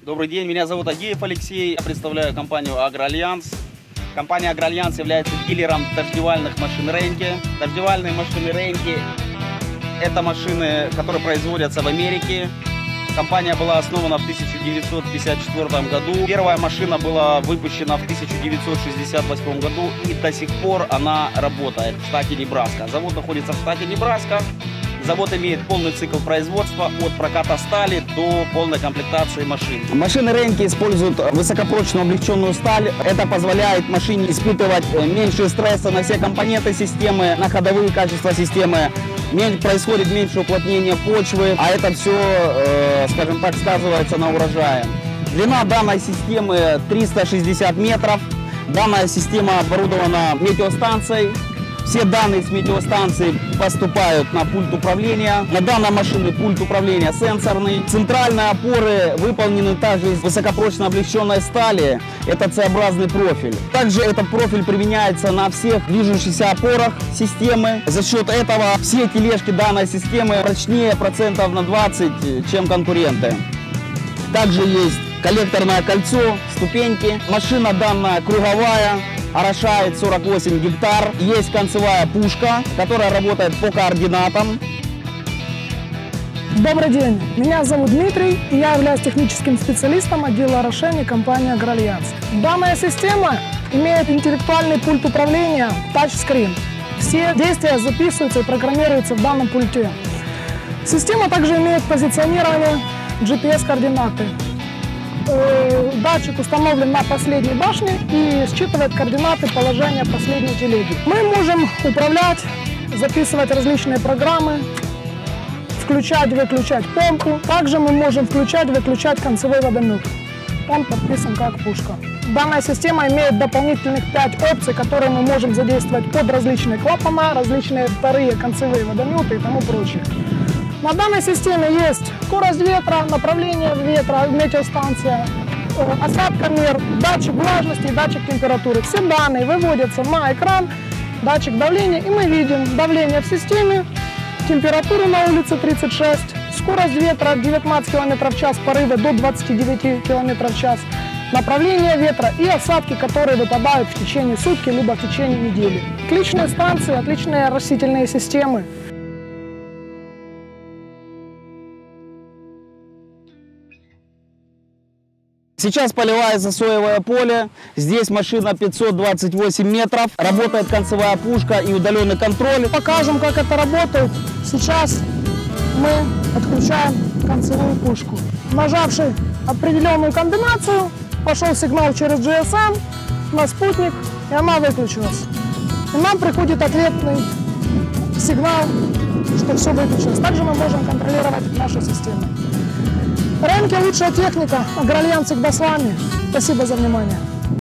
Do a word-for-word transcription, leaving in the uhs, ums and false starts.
Добрый день, меня зовут Агеев Алексей, я представляю компанию Агроальянс. Компания Агроальянс является дилером дождевальных машин Ренки. Дождевальные машины Ренки – это машины, которые производятся в Америке. Компания была основана в тысяча девятьсот пятьдесят четвёртом году. Первая машина была выпущена в тысяча девятьсот шестьдесят восьмом году, и до сих пор она работает в штате Небраска. Завод находится в штате Небраска. Завод имеет полный цикл производства от проката стали до полной комплектации машин. Машины Ренки используют высокопрочную облегченную сталь. Это позволяет машине испытывать меньше стресса на все компоненты системы, на ходовые качества системы. Происходит меньше уплотнения почвы, а это все, э, скажем так, сказывается на урожае. Длина данной системы триста шестьдесят метров. Данная система оборудована метеостанцией. Все данные с метеостанции поступают на пульт управления. На данной машине пульт управления сенсорный. Центральные опоры выполнены также из высокопрочной облегченной стали. Это Ц-образный профиль. Также этот профиль применяется на всех движущихся опорах системы. За счет этого все тележки данной системы прочнее процентов на двадцать, чем конкуренты. Также есть коллекторное кольцо, ступеньки. Машина данная круговая. Орошает сорок восемь гектар. Есть концевая пушка, которая работает по координатам. Добрый день, меня зовут Дмитрий, и я являюсь техническим специалистом отдела орошения компании Агроальянс. Данная система имеет интеллектуальный пульт управления тачскрин. Все действия записываются и программируются в данном пульте. Система также имеет позиционирование джи пи эс-координаты. Датчик установлен на последней башне и считывает координаты положения последней телеги. Мы можем управлять, записывать различные программы, включать-выключать помпу. Также мы можем включать-выключать концевой водомет. Он подписан как пушка. Данная система имеет дополнительных пять опций, которые мы можем задействовать под различные клапана, различные вторые концевые водометы и тому прочее. На данной системе есть скорость ветра, направление ветра, метеостанция, осадкомер, датчик влажности и датчик температуры. Все данные выводятся на экран, датчик давления, и мы видим давление в системе, температуру на улице тридцать шесть, скорость ветра девятнадцать километров в час, порывы до двадцати девяти километров в час, направление ветра и осадки, которые выпадают в течение сутки либо в течение недели. Отличные станции, отличные растительные системы. Сейчас поливается соевое поле. Здесь машина пятьсот двадцать восемь метров. Работает концевая пушка и удаленный контроль. Покажем, как это работает. Сейчас мы отключаем концевую пушку. Нажавши определенную комбинацию, пошел сигнал через джи эс эм на спутник, и она выключилась. И нам приходит ответный сигнал, что все выключилось. Также мы можем контролировать нашу систему. Ренки — лучшая техника. Агроальянс всегда с вами. Спасибо за внимание.